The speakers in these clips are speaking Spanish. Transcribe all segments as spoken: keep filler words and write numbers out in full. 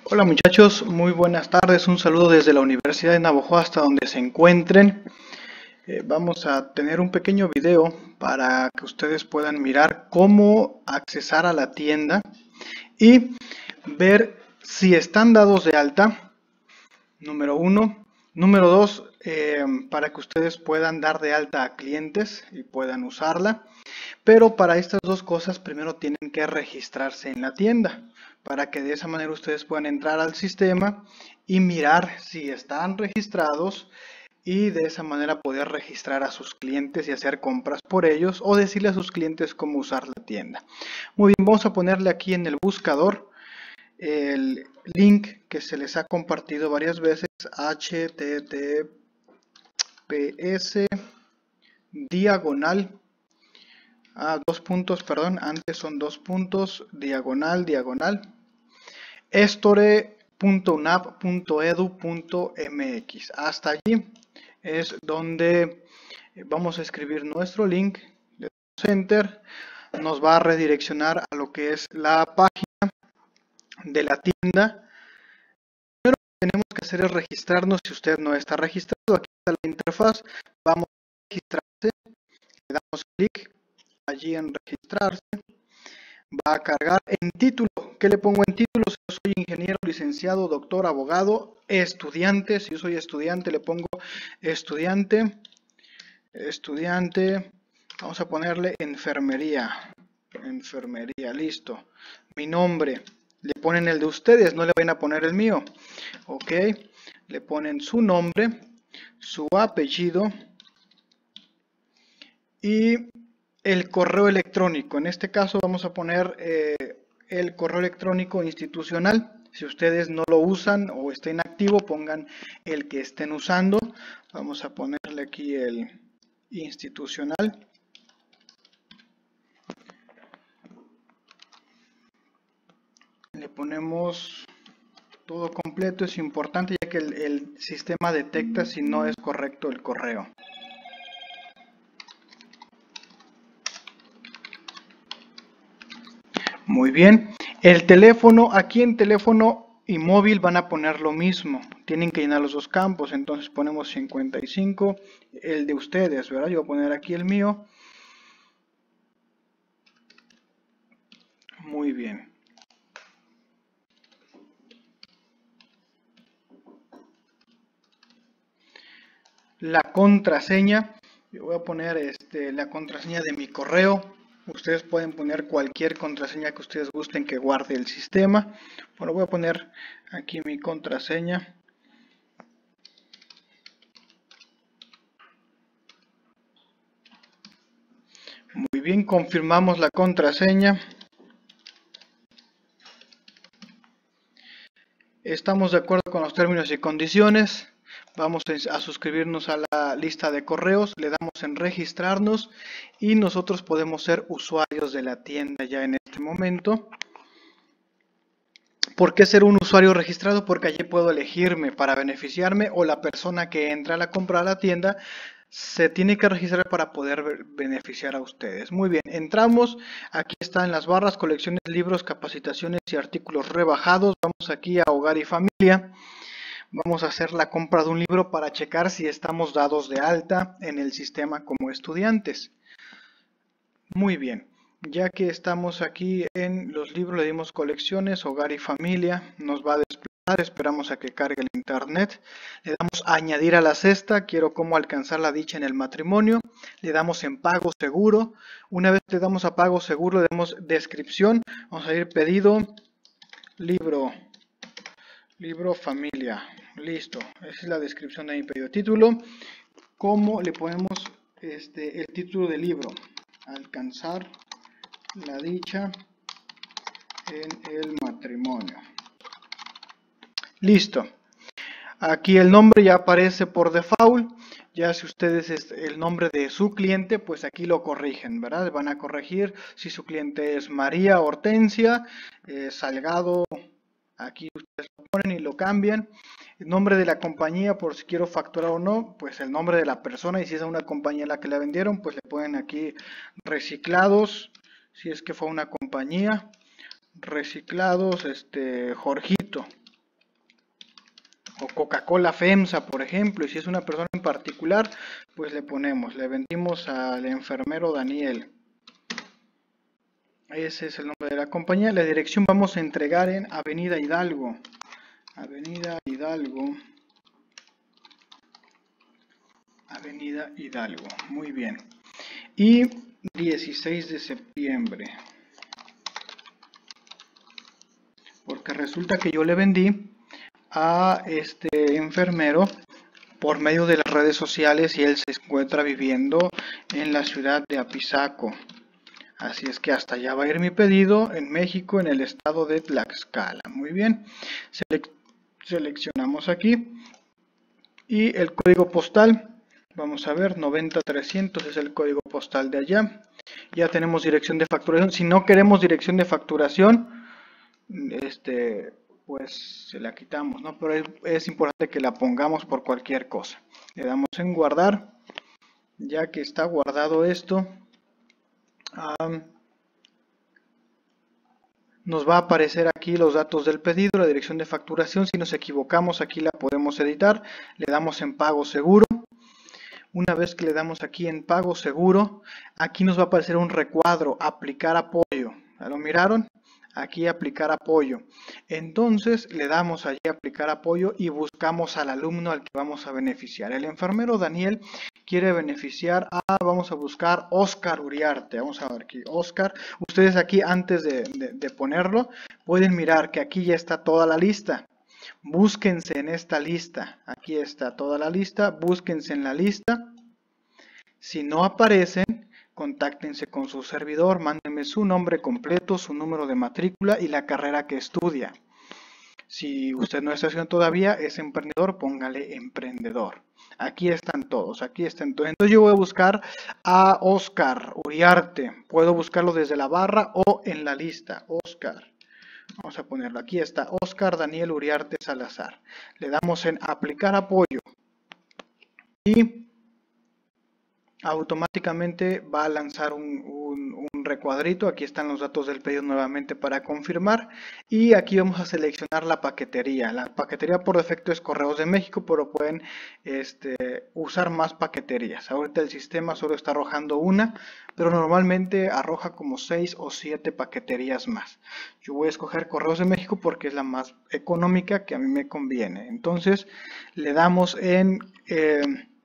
Hola muchachos, muy buenas tardes, un saludo desde la Universidad de Navojoa hasta donde se encuentren. Eh, vamos a tener un pequeño video para que ustedes puedan mirar cómo accesar a la tienda y ver si están dados de alta, número uno. Número dos, eh, para que ustedes puedan dar de alta a clientes y puedan usarla. Pero para estas dos cosas primero tienen que registrarse en la tienda, para que de esa manera ustedes puedan entrar al sistema y mirar si están registrados y de esa manera poder registrar a sus clientes y hacer compras por ellos o decirle a sus clientes cómo usar la tienda. Muy bien, vamos a ponerle aquí en el buscador el link que se les ha compartido varias veces, H T T P S diagonal. Ah, dos puntos, perdón, antes son dos puntos, diagonal, diagonal, estore punto unap punto edu punto mx. Hasta allí es donde vamos a escribir nuestro link, le damos enter, nos va a redireccionar a lo que es la página de la tienda. Lo primero que tenemos que hacer es registrarnos. Si usted no está registrado, aquí está la interfaz, vamos a registrarse, le damos clic allí en registrarse, va a cargar en título. ¿Qué le pongo en título? Si yo soy ingeniero, licenciado, doctor, abogado, estudiante. Si yo soy estudiante, le pongo estudiante, estudiante, vamos a ponerle enfermería, enfermería, listo. Mi nombre, le ponen el de ustedes, no le van a poner el mío, ok. Le ponen su nombre, su apellido y el correo electrónico. En este caso vamos a poner eh, el correo electrónico institucional. Si ustedes no lo usan o está inactivo, pongan el que estén usando. Vamos a ponerle aquí el institucional. Le ponemos todo completo, es importante ya que el, el sistema detecta si no es correcto el correo. Muy bien, el teléfono, aquí en teléfono y móvil van a poner lo mismo, tienen que llenar los dos campos, entonces ponemos cincuenta y cinco, el de ustedes, ¿verdad? Yo voy a poner aquí el mío. Muy bien. La contraseña, yo voy a poner este, la contraseña de mi correo. Ustedes pueden poner cualquier contraseña que ustedes gusten que guarde el sistema. Bueno, voy a poner aquí mi contraseña. Muy bien, confirmamos la contraseña. Estamos de acuerdo con los términos y condiciones. Vamos a suscribirnos a la lista de correos, le damos en registrarnos y nosotros podemos ser usuarios de la tienda ya en este momento. ¿Por qué ser un usuario registrado? Porque allí puedo elegirme para beneficiarme o la persona que entra a la compra a la tienda se tiene que registrar para poder beneficiar a ustedes. Muy bien, entramos, aquí están las barras, colecciones, libros, capacitaciones y artículos rebajados. Vamos aquí a hogar y familia. Vamos a hacer la compra de un libro para checar si estamos dados de alta en el sistema como estudiantes. Muy bien, ya que estamos aquí en los libros, le dimos colecciones, hogar y familia, nos va a desplegar, esperamos a que cargue el internet, le damos a añadir a la cesta, quiero cómo alcanzar la dicha en el matrimonio, le damos en pago seguro, una vez le damos a pago seguro, le damos descripción, vamos a ir pedido, libro, libro familia, listo, esa es la descripción de mi pedido. Título, ¿cómo le ponemos este, el título del libro? Alcanzar la dicha en el matrimonio. Listo. Aquí el nombre ya aparece por default. Ya si ustedes es el nombre de su cliente, pues aquí lo corrigen, ¿verdad? Van a corregir si su cliente es María Hortensia eh, Salgado. Aquí ustedes lo ponen y lo cambian. El nombre de la compañía, por si quiero facturar o no, pues el nombre de la persona, y si es una compañía a la que la vendieron, pues le ponen aquí reciclados. Si es que fue una compañía, reciclados, este, Jorgito, o Coca-Cola FEMSA, por ejemplo, y si es una persona en particular, pues le ponemos, le vendimos al enfermero Daniel. Ese es el nombre de la compañía. La dirección vamos a entregar en Avenida Hidalgo. Avenida Hidalgo. Avenida Hidalgo. Muy bien. Y dieciséis de septiembre. Porque resulta que yo le vendí a este enfermero por medio de las redes sociales y él se encuentra viviendo en la ciudad de Apizaco. Así es que hasta allá va a ir mi pedido en México, en el estado de Tlaxcala. Muy bien, Selec seleccionamos aquí y el código postal, vamos a ver, noventa trescientos es el código postal de allá. Ya tenemos dirección de facturación. Si no queremos dirección de facturación, este, pues se la quitamos, ¿no? Pero es, es importante que la pongamos por cualquier cosa. Le damos en guardar. Ya que está guardado esto, Um, nos va a aparecer aquí los datos del pedido, la dirección de facturación. Si nos equivocamos, aquí la podemos editar. Le damos en pago seguro. Una vez que le damos aquí en pago seguro, aquí nos va a aparecer un recuadro, aplicar apoyo. ¿Ya lo miraron? Aquí aplicar apoyo. Entonces le damos allí aplicar apoyo y buscamos al alumno al que vamos a beneficiar. El enfermero Daniel quiere beneficiar a, vamos a buscar Oscar Uriarte. Vamos a ver aquí, Oscar. Ustedes aquí antes de, de, de ponerlo pueden mirar que aquí ya está toda la lista. Búsquense en esta lista. Aquí está toda la lista. Búsquense en la lista. Si no aparecen, contáctense con su servidor, mándenme su nombre completo, su número de matrícula y la carrera que estudia. Si usted no está haciendo todavía, es emprendedor, póngale emprendedor. Aquí están todos, aquí están todos. Entonces yo voy a buscar a Oscar Uriarte. Puedo buscarlo desde la barra o en la lista. Oscar. Vamos a ponerlo. Aquí está Oscar Daniel Uriarte Salazar. Le damos en aplicar apoyo. Y automáticamente va a lanzar un, un, un recuadrito. Aquí están los datos del pedido nuevamente para confirmar y aquí vamos a seleccionar la paquetería. La paquetería por defecto es Correos de México, pero pueden este, usar más paqueterías. Ahorita el sistema solo está arrojando una, pero normalmente arroja como seis o siete paqueterías más. Yo voy a escoger Correos de México porque es la más económica que a mí me conviene. Entonces le damos en eh,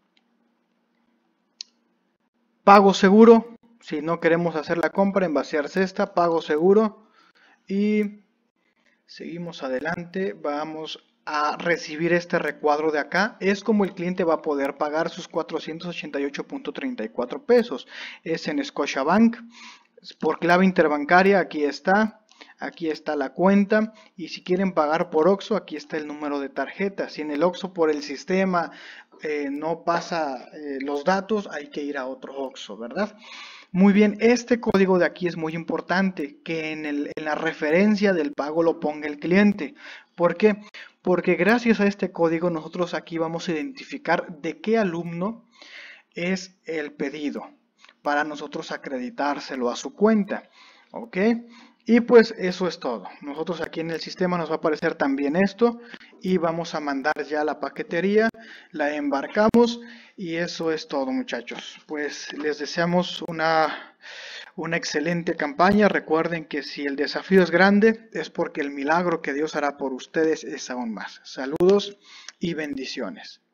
pago seguro. Si no queremos hacer la compra en vaciar cesta, pago seguro y seguimos adelante. Vamos a recibir este recuadro de acá. Es como el cliente va a poder pagar sus cuatrocientos ochenta y ocho punto treinta y cuatro pesos. Es en Scotiabank por clave interbancaria. Aquí está. Aquí está la cuenta y si quieren pagar por Oxxo, aquí está el número de tarjeta. Si en el Oxxo por el sistema eh, no pasa eh, los datos, hay que ir a otro Oxxo, ¿verdad? Muy bien, este código de aquí es muy importante, que en, el, en la referencia del pago lo ponga el cliente. ¿Por qué? Porque gracias a este código nosotros aquí vamos a identificar de qué alumno es el pedido, para nosotros acreditárselo a su cuenta, ¿ok? Y pues eso es todo. Nosotros aquí en el sistema nos va a aparecer también esto y vamos a mandar ya la paquetería, la embarcamos y eso es todo, muchachos. Pues les deseamos una, una excelente campaña. Recuerden que si el desafío es grande es porque el milagro que Dios hará por ustedes es aún más. Saludos y bendiciones.